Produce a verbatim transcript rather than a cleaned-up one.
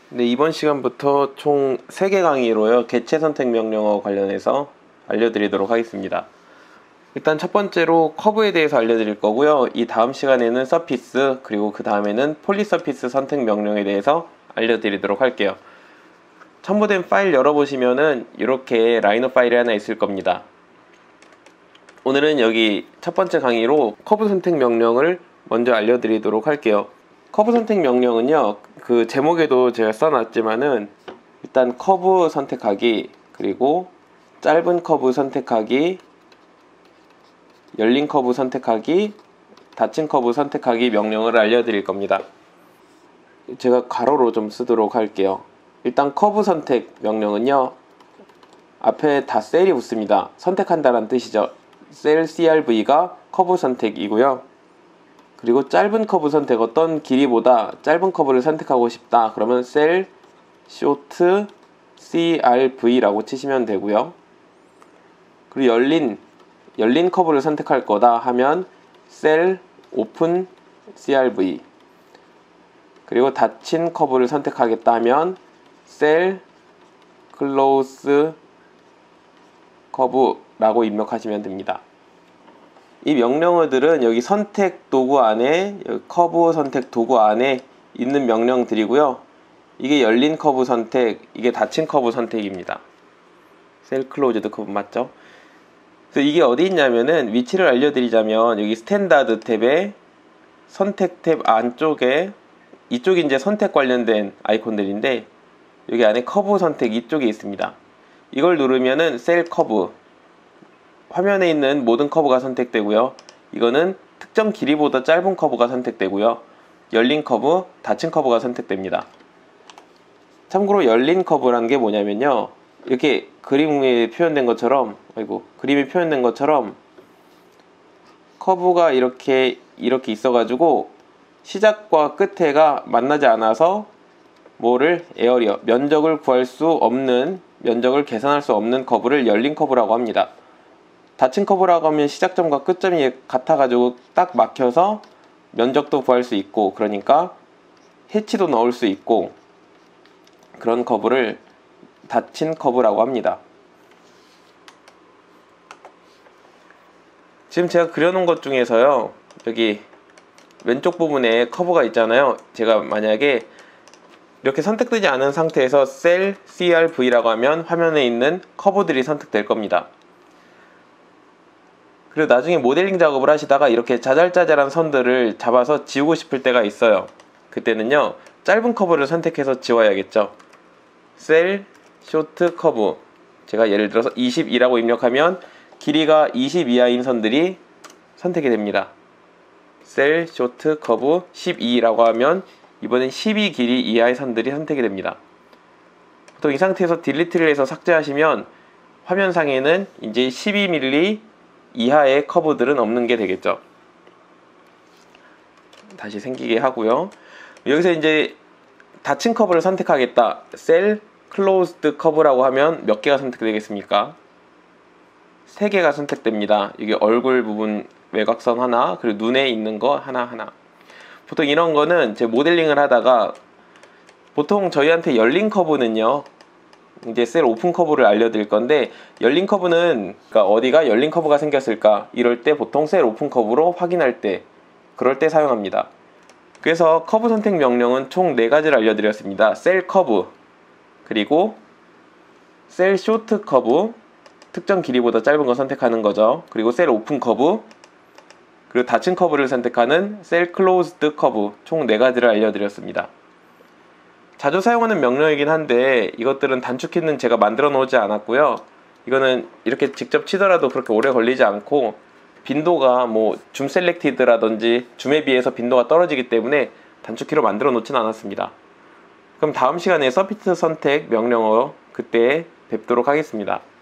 네, 이번 시간부터 총 세 개 강의로요, 개체 선택 명령어 관련해서 알려드리도록 하겠습니다. 일단 첫 번째로 커브에 대해서 알려드릴 거고요. 이 다음 시간에는 서피스, 그리고 그 다음에는 폴리서피스 선택 명령에 대해서 알려드리도록 할게요. 첨부된 파일 열어보시면은 이렇게 라이너 파일이 하나 있을 겁니다. 오늘은 여기 첫 번째 강의로 커브 선택 명령을 먼저 알려드리도록 할게요. 커브 선택 명령은요, 그 제목에도 제가 써놨지만은 일단 커브 선택하기, 그리고 짧은 커브 선택하기, 열린 커브 선택하기, 닫힌 커브 선택하기 명령을 알려드릴 겁니다. 제가 가로로 좀 쓰도록 할게요. 일단 커브 선택 명령은요, 앞에 다 셀이 붙습니다. 선택한다는 뜻이죠. 셀 씨알브이가 커브 선택이고요. 그리고 짧은 커브 선택, 어떤 길이보다 짧은 커브를 선택하고 싶다 그러면 셀 쇼트 씨알브이라고 치시면 되고요. 그리고 열린 열린 커브를 선택할 거다 하면 셀 오픈 씨알브이, 그리고 닫힌 커브를 선택하겠다 하면 셀 클로즈 커브라고 입력하시면 됩니다. 이 명령어들은 여기 선택 도구 안에, 여기 커브 선택 도구 안에 있는 명령들이고요. 이게 열린 커브 선택, 이게 닫힌 커브 선택입니다. 셀 클로즈드 커브 맞죠? 그래서 이게 어디 있냐면은, 위치를 알려드리자면 여기 스탠다드 탭에 선택 탭 안쪽에, 이쪽이 이제 선택 관련된 아이콘들인데 여기 안에 커브 선택 이쪽에 있습니다. 이걸 누르면은 셀 커브, 화면에 있는 모든 커브가 선택되고요. 이거는 특정 길이보다 짧은 커브가 선택되고요. 열린 커브, 닫힌 커브가 선택됩니다. 참고로 열린 커브라는 게 뭐냐면요, 이렇게 그림에 표현된 것처럼, 아이고, 그림에 표현된 것처럼 커브가 이렇게 이렇게 있어가지고 시작과 끝에가 만나지 않아서 뭐를 에어리어, 면적을 구할 수 없는, 면적을 계산할 수 없는 커브를 열린 커브라고 합니다. 닫힌 커브라고 하면 시작점과 끝점이 같아가지고 딱 막혀서 면적도 구할 수 있고, 그러니까 해치도 넣을 수 있고, 그런 커브를 닫힌 커브라고 합니다. 지금 제가 그려놓은 것 중에서요, 여기 왼쪽 부분에 커브가 있잖아요. 제가 만약에 이렇게 선택되지 않은 상태에서 셀 씨알브이라고 하면 화면에 있는 커브들이 선택될 겁니다. 그리고 나중에 모델링 작업을 하시다가 이렇게 자잘자잘한 선들을 잡아서 지우고 싶을 때가 있어요. 그때는요, 짧은 커브를 선택해서 지워야겠죠. 셀 쇼트 커브, 제가 예를 들어서 이십이라고 입력하면 길이가 이십 이하인 선들이 선택이 됩니다. 셀 쇼트 커브 십이라고 하면 이번엔 십이 길이 이하의 선들이 선택이 됩니다. 보통 이 상태에서 딜리트를 해서 삭제하시면 화면상에는 이제 십이 밀리미터 이하의 커브들은 없는 게 되겠죠. 다시 생기게 하고요. 여기서 이제 닫힌 커브를 선택하겠다, 셀 클로즈드 커브라고 하면 몇 개가 선택되겠습니까? 세 개가 선택됩니다. 이게 얼굴 부분 외곽선 하나, 그리고 눈에 있는 거 하나하나. 보통 이런 거는 제 모델링을 하다가, 보통 저희한테 열린 커브는요, 이제 셀 오픈 커브를 알려드릴 건데, 열린 커브는, 그러니까 어디가 열린 커브가 생겼을까, 이럴 때 보통 셀 오픈 커브로 확인할 때, 그럴 때 사용합니다. 그래서 커브 선택 명령은 총 네 가지를 알려드렸습니다. 셀 커브, 그리고 셀 쇼트 커브, 특정 길이보다 짧은 거 선택하는 거죠. 그리고 셀 오픈 커브, 그리고 닫힌 커브를 선택하는 셀 클로즈드 커브, 총 네 가지를 알려드렸습니다. 자주 사용하는 명령이긴 한데 이것들은 단축키는 제가 만들어 놓지 않았고요. 이거는 이렇게 직접 치더라도 그렇게 오래 걸리지 않고, 빈도가 뭐 줌 셀렉티드라든지 줌에 비해서 빈도가 떨어지기 때문에 단축키로 만들어 놓진 않았습니다. 그럼 다음 시간에 서피스 선택 명령어 그때 뵙도록 하겠습니다.